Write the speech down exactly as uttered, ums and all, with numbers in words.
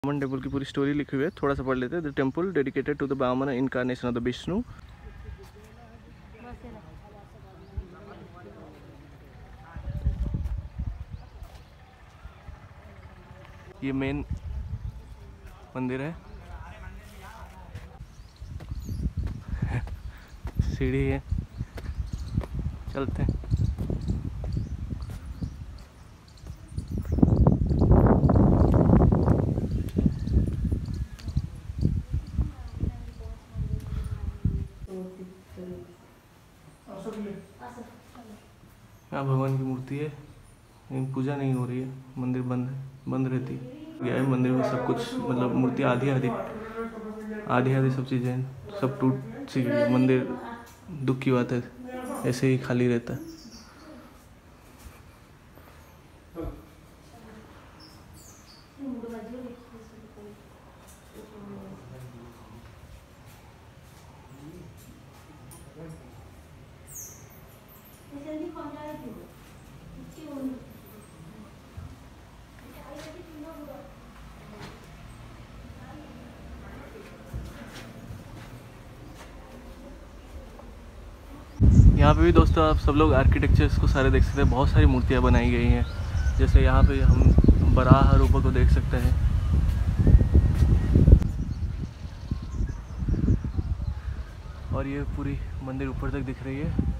Vaman temple की पूरी story लिखी हुई है, थोड़ा सा पढ़ लेते हैं। The temple dedicated to the Vamana incarnation of the Vishnu. ये मेन मंदिर है, सीढ़ी है, चलते हैं। यहाँ भगवान की मूर्ति है, लेकिन पूजा नहीं हो रही है, मंदिर बंद है, बंद रहती है। गया है मंदिर में सब कुछ, मतलब मूर्ति आधी आधी आधी आधी सब चीज़ें सब टूट सी गई है। मंदिर दुख की बात है, ऐसे ही खाली रहता है। यहाँ पे भी दोस्तों आप सब लोग आर्किटेक्चर्स को सारे देख सकते हैं, बहुत सारी मूर्तियाँ बनाई गई हैं। जैसे यहाँ पे हम बराह रूप को देख सकते हैं। और ये पूरी मंदिर ऊपर तक दिख रही है।